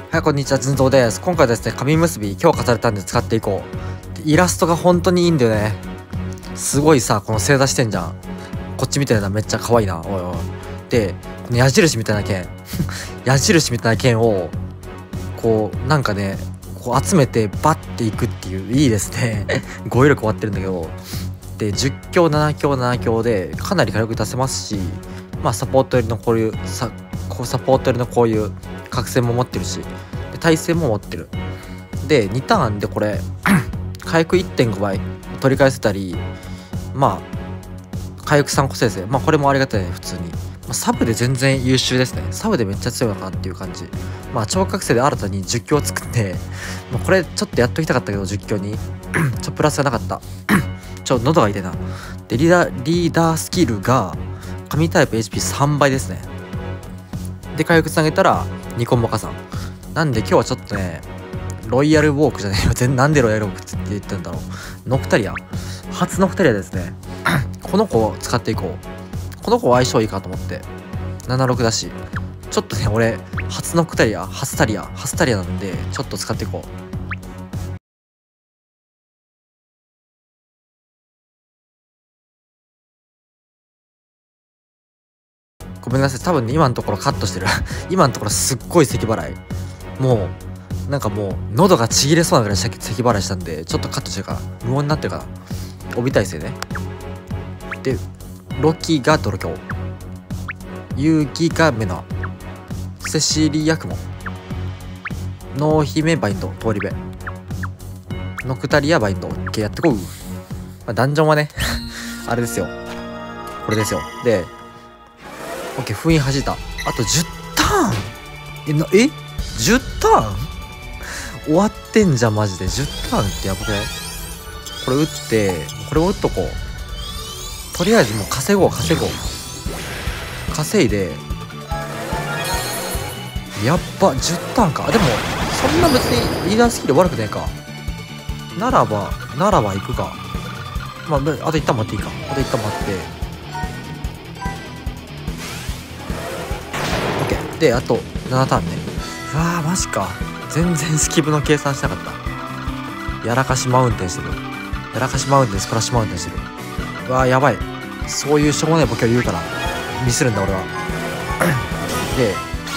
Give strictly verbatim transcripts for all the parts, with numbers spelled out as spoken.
はい、こんにちは、ずんぞうです。今回はですね、紙結び強化されたんで使っていこう。でイラストが本当にいいんだよね。すごいさ、この正座してんじゃん。こっちみたいなめっちゃ可愛いな。おいおい。で、この矢印みたいな剣矢印みたいな剣をこうなんかね、こう集めてバッていくっていう、いいですね語彙力終わってるんだけど、でじゅっ強なな強なな強でかなり火力出せますし、まあサポート寄りのこういうさこうサポート寄りのこういう角線も持ってるし、で耐性も持ってる。でにターンでこれ回復 いってんご 倍取り返せたり、まあ回復さん個生成、まあこれもありがたいね。普通に、まあ、サブで全然優秀ですね。サブでめっちゃ強いのかなっていう感じ。まあ超覚醒で新たにじゅっ強作って、まあ、これちょっとやっときたかったけどじゅっ強にちょプラスがなかったちょ喉が痛いな。でリーダーリーダースキルが神タイプ エイチピーさん 倍ですね。で回復つなげたらにコンボ加算なんで、今日はちょっとねロイヤルウォークじゃないよ全なんでロイヤルウォークって言ってんだろう。ノクタリア初ノクタリアですねこの子を使っていこう。この子相性いいかと思ってななじゅうろくだし、ちょっとね俺初ノクタリア初タリア初タリアなんでちょっと使っていこう。ごめんなさい、多分ね今のところカットしてる今のところすっごい咳払い、もうなんかもう喉がちぎれそうなぐらい咳払いしたんで、ちょっとカットしてるから無音になってるかな。帯耐性ね。でロキがドロキョウ、ユウギがメナ、セシリヤクモ、ノーヒメバインド通り部、ノクタリアバインド OK やってこう、まあ、ダンジョンはねあれですよ、これですよ。でオッケー、封印弾いた。あとじゅうターンえなえじゅうターン終わってんじゃんマジで。じゅうターンってやばくない？これ打ってこれを打っとこう。とりあえずもう稼ごう稼ごう稼いで、やっぱじゅうターンか。でもそんな別にリーダースキル悪くないか。ならばならば行くか。まああと一旦待っていいか。あと一旦待って、であとななターンね。うわーマジか、全然スキブの計算しなかった。やらかしマウンテンしてる。やらかしマウンテンスプラッシュマウンテンしてる。うわーやばい、そういうしょうもないボケを言うからミスるんだ俺はで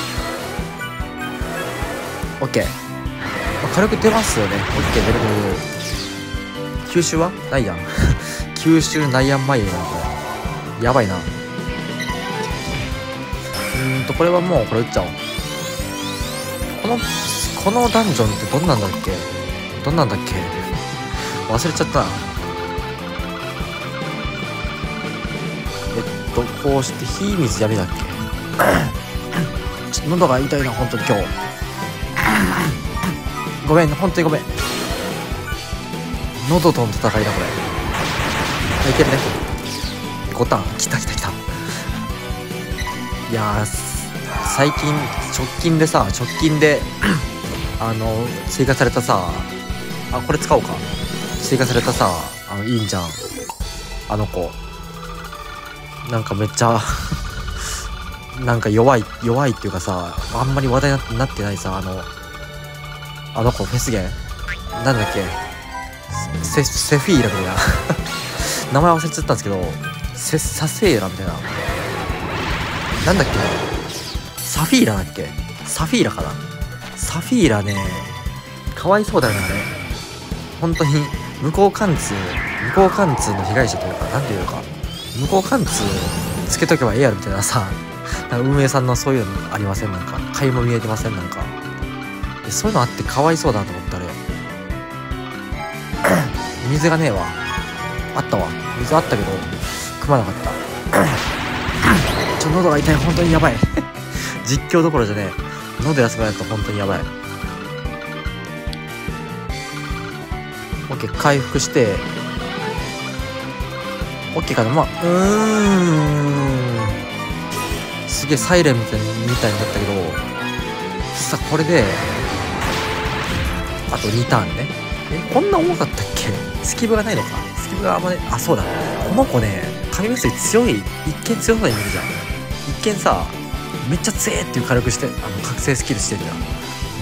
OK、まあ、軽く出ますよね。 OK 出る出る出る。吸収はないやん吸収ないやんまいやんこれ。やばいな。うーんとこれはもうこれ打っちゃおう。このこのダンジョンってどんなんだっけどんなんだっけ忘れちゃったな。えっとこうして火水闇だっけちょっと喉が痛いな本当に今日ごめん本当にごめん。喉との戦いだこれ。いけるね。ごターンきたきたきた。いや最近直近でさ直近であの追加されたさあこれ使おうか。追加されたさあのいいんじゃんあの子。なんかめっちゃなんか弱い弱いっていうかさ、あんまり話題になってないさあのあの子フェスゲンなんだっけセセフィーラみたいな名前忘れちゃったんですけど、セサセーラみたいな、なんだっけサフィーラだっけサフィーラかな。サフィーラねかわいそうだよねあれ。本当に無効貫通無効貫通の被害者というか、なんていうか無効貫通つけとけばええやろみたいなさ、なんか運営さんのそういうのありません？なんか買いも見えてません？なんかでそういうのあってかわいそうだなと思ったあれ水がねえわ。あったわ水あったけど汲まなかったちょ喉が痛い本当にやばい実況どころじゃねえ、喉休まないと本当にやばい。 OK 回復して OK かな。まあうーんすげえサイレンみたいにみたいになったけどさ、これであとにターンね。えこんな重かったっけ。スキブがないのか。スキブがあんまね、あそうだこの子ね神結び強い、一見強そうに見えるじゃん。一見さめっちゃ強えっていう火力してあの覚醒スキルしてるじゃん。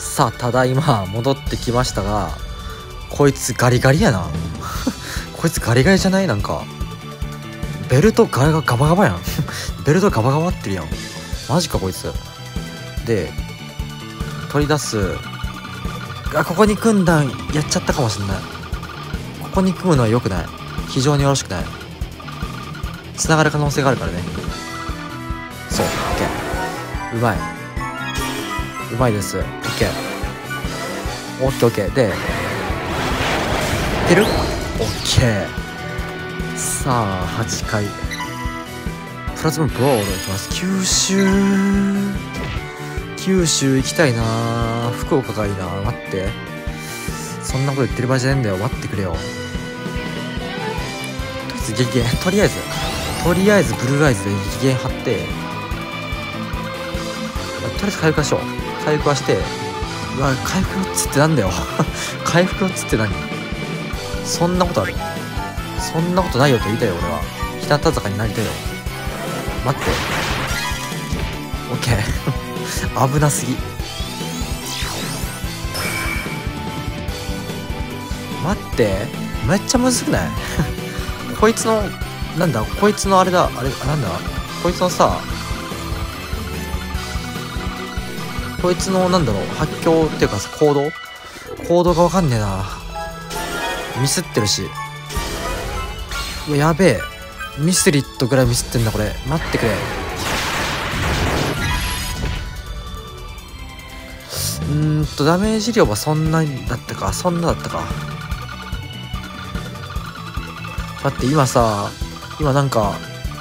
さあただいま戻ってきましたが、こいつガリガリやなこいつガリガリじゃない？なんかベルトガラガガバガバやんベルトガバガバってるやん。マジかこいつ。で取り出す。あ、ここに組んだんやっちゃったかもしんない。ここに組むのは良くない。非常によろしくない。繋がる可能性があるからね。そう、 OK。 うまいうまいです。 OK OKOK でいける？ OK。 さあはちかいプラズムブロードいきます。九州九州行きたいな。福岡がいいな。待って、そんなこと言ってる場合じゃねえんだよ。待ってくれよ。とりあえず激減、とりあえずとりあえずブルーアイズで激減張って、とりあえず回復はしよう。回復はして、うわ回復4つってなんだよ回復よっつって何？そんなことある？そんなことないよと言いたいよ俺は。日向坂になりたいよ。待って OK 危なすぎ。待ってめっちゃむずくないこいつのなんだこいつのあれだあれなんだこいつのさこいつのなんだろう発狂っていうかさ行動行動がわかんねえな。ミスってるし、うわやべえミスリットぐらいミスってんだこれ。待ってくれ。うーんとダメージ量はそんなだったかそんなだったか。待って今さ今なんか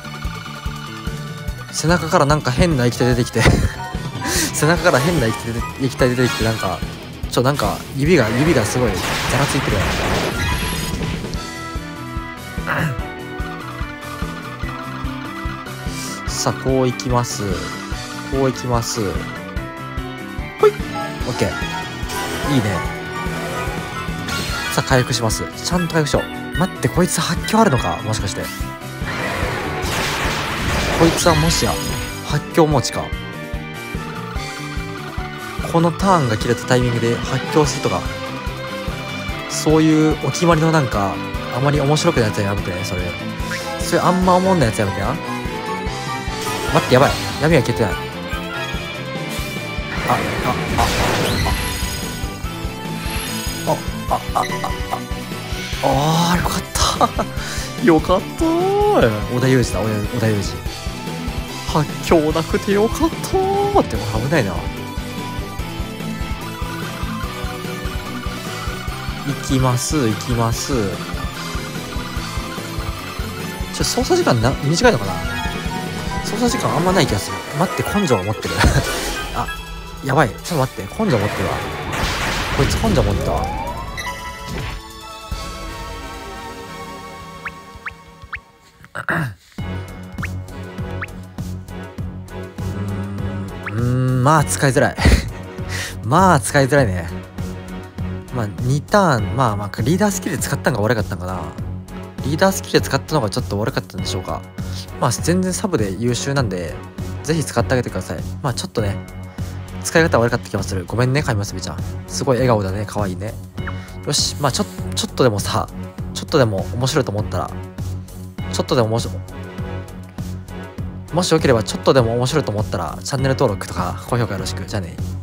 背中からなんか変な液体出てきて背中から変な液体出て液体出てきてなんかちょなんか指が指がすごいざらついてるよさあこういきますこういきますほい OK いいね。さあ回復します。ちゃんと回復しよう。待ってこいつ発狂あるのかもしかして。こいつはもしや発狂持ちか。このターンが切れたタイミングで発狂するとかそういうお決まりのなんかあまり面白くないやつはやめてね。それそれあんま思んないやつやめてな。待ってやばい闇が消えてない。ああああああああああよかったよかったー。織田裕二だ織田裕二。発狂なくてよかったーって危ないな。行きます行きます。ちょ操作時間な短いのかな。操作時間あんまない気がする。待って根性持ってるあやばいちょっと待って根性持ってるわ。こいつ根性持ってたわうーんまあ使いづらいまあ使いづらいね。まあにターンまあまあリーダースキルで使ったのが悪かったのかな。リーダースキルで使ったのがちょっと悪かったんでしょうか。まあ全然サブで優秀なんでぜひ使ってあげてください。まあちょっとね使い方悪かった気もする。ごめんね、かみますびちゃん。すごい笑顔だね、かわいいね。よし、まあちょちょっとでもさ、ちょっとでも面白いと思ったら、ちょっとでも面白い。もしよければちょっとでも面白いと思ったらチャンネル登録とか高評価よろしく。じゃあね。